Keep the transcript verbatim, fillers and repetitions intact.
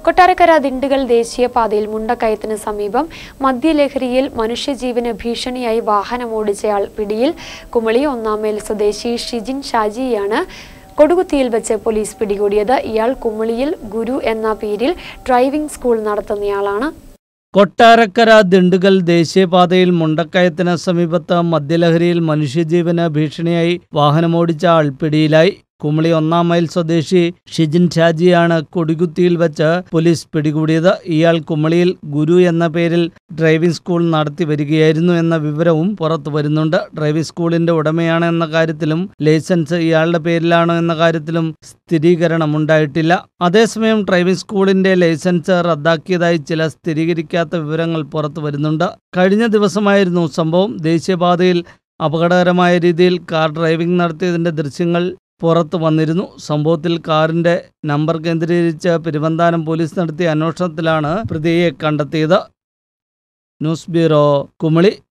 കൊട്ടാരക്കര ദിണ്ടുകൽ ദേശീയപാതയിൽ മുണ്ടക്കയത്തിന് സമീപം മദ്യലഹരിയിൽ മനുഷ്യജീവന് ഭീഷണിയായി വാഹനമോടിച്ചയാൾ പിടിയിൽ. കുമളി ഒന്നാം മൈൽ സ്വദേശി ഷിജിൻ ഷാജിയാണ് കൊടുകുത്തിയിൽ വെച്ച് പോലീസ് പിടികൂടിയത്. ഇയാൾ കുമളിയിൽ ഗുരു എന്ന പേരിൽ ഡ്രൈവിംഗ് സ്കൂൾ നടത്തുന്നയാളാണ്. കൊട്ടാരക്കര ദിണ്ടുകൽ ദേശീയപാതയിൽ മുണ്ടക്കയത്തിന് സമീപത്ത് മദ്യലഹരിയിൽ മനുഷ്യജീവന് ഭീഷണിയായി വാഹനമോടിച്ച ആൾ പിടിയിലായി. കുമളി ഒന്നാം മൈൽ സ്വദേശി ഷിജിൻ ഷാജിയാണ് കൊടികുത്തിയിൽ വെച്ച് പോലീസ് പിടികൂടിയത്. ഇയാൾ കുമളിയിൽ ഗുരു എന്ന പേരിൽ ഡ്രൈവിംഗ് സ്കൂൾ നടത്തി വരികയായിരുന്നു എന്ന വിവരവും പുറത്തു വരുന്നുണ്ട്. ഡ്രൈവിംഗ് സ്കൂളിന്റെ ഉടമയാണ് എന്ന കാര്യത്തിലും ലൈസൻസ് ഇയാളുടെ പേരിലാണോ എന്ന കാര്യത്തിലും സ്ഥിരീകരണമുണ്ടായിട്ടില്ല. അതേസമയം ഡ്രൈവിംഗ് സ്കൂളിന്റെ ലൈസൻസ് റദ്ദാക്കിയതായി ചില സ്ഥിരീകരിക്കാത്ത വിവരങ്ങൾ പുറത്തു വരുന്നുണ്ട്. കഴിഞ്ഞ ദിവസമായിരുന്നു സംഭവം. ദേശീയപാതയിൽ അപകടകരമായ രീതിയിൽ കാർ ഡ്രൈവിംഗ് നടത്തിയതിന്റെ ദൃശ്യങ്ങൾ പുറത്തു വന്നിരുന്നു. സംഭവത്തിൽ കാറിന്റെ നമ്പർ കേന്ദ്രീകരിച്ച് പെരുവന്താനം പോലീസ് നടത്തിയ അന്വേഷണത്തിലാണ് പ്രതിയെ കണ്ടെത്തിയത്. News bureau, Kumily.